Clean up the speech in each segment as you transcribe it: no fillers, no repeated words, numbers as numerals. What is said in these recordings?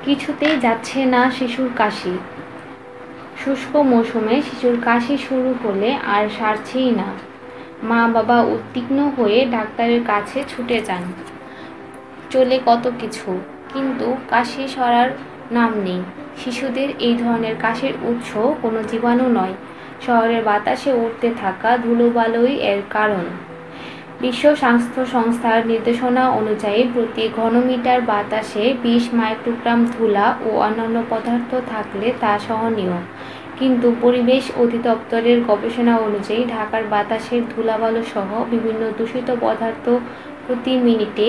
কিছুতেই যাচ্ছে না শিশুর কাশি। শুষ্ক মৌসুমে শিশুর কাশি শুরু হলে আর সারছেই না। মা বাবা উদ্বিগ্ন হয়ে ডাক্তারের কাছে ছুটে যান। চলে কত কিছু, কিন্তু কাশি সরার নাম নেই। শিশুদের এই ধরনের কাশির উৎস কোনো জীবাণু নয়, শহরের বাতাসে উড়তে থাকা ধুলোবালুই এর কারণ। বিশ্ব স্বাস্থ্য সংস্থার নির্দেশনা অনুযায়ী প্রতি ঘনমিটার বাতাসে 20 মাইক্রোগ্রাম ধুলা ও অন্যান্য পদার্থ থাকলে তা সহনীয়। কিন্তু পরিবেশ অধিদপ্তরের গবেষণা অনুযায়ী ঢাকার বাতাসের ধুলাবালু সহ বিভিন্ন দূষিত পদার্থ প্রতি মিনিটে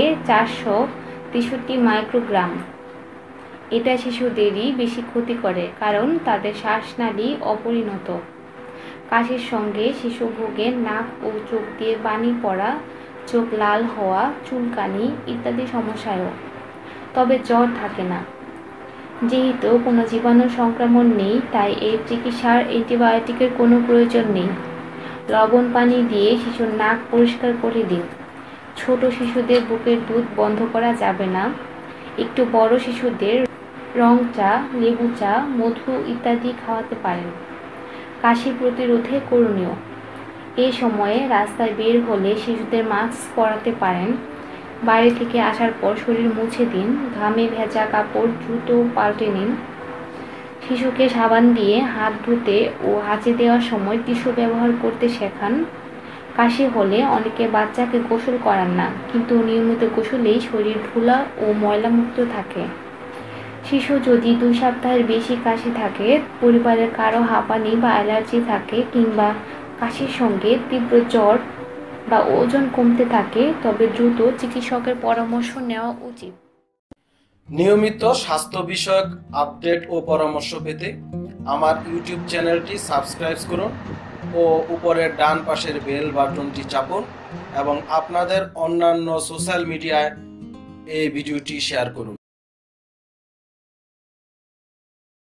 463 মাইক্রোগ্রাম। এটা শিশুদেরই বেশি ক্ষতি করে, কারণ তাদের শ্বাসনালী অপরিণত। কাশির সঙ্গে শিশু ভোগে নাক ও চোখ দিয়ে পানি পড়া, চোখ লাল হওয়া, চুলকানি ইত্যাদি সমস্যায়ও। তবে জ্বর থাকে না। যেহেতু কোনো জীবাণু সংক্রমণ নেই, তাই এর চিকিৎসার অ্যান্টিবায়োটিকের কোনো প্রয়োজন নেই। লবণ পানি দিয়ে শিশুর নাক পরিষ্কার করে দিন। ছোট শিশুদের বুকের দুধ বন্ধ করা যাবে না। একটু বড় শিশুদের রং চা, লেবু চা, মধু ইত্যাদি খাওয়াতে পারেন। কাশি প্রতিরোধে করণীয়: এই সময়ে রাস্তায় বের হলে শিশুদের মাস্ক পরাতে পারেন। বাইরে থেকে আসার পর শরীর মুছে দিন। ঘামে ভেজা কাপড় দ্রুত পাল্টে নিন। শিশুকে সাবান দিয়ে হাত ধুতে ও হাঁচি দেওয়ার সময় টিস্যু ব্যবহার করতে শেখান। কাশি হলে অনেকে বাচ্চাকে গোসল করান না, কিন্তু নিয়মিত গোসলেই শরীর ধুলা ও ময়লামুক্ত থাকে। শিশু যদি 2 সপ্তাহের বেশি কাশি থাকে, পরিবারের কারো হাঁপানি বা অ্যালার্জি থাকে, কিংবা কাশির সঙ্গে তীব্র জ্বর বা ওজন কমতে থাকে, তবে দ্রুত চিকিৎসকের পরামর্শ নেওয়া উচিত। নিয়মিত স্বাস্থ্য বিষয়ক আপডেট ও পরামর্শ পেতে আমার ইউটিউব চ্যানেলটি সাবস্ক্রাইব করুন ও উপরের ডান পাশের বেল বাটনটি চাপুন এবং আপনাদের অন্যান্য সোশ্যাল মিডিয়ায় এই ভিডিওটি শেয়ার করুন।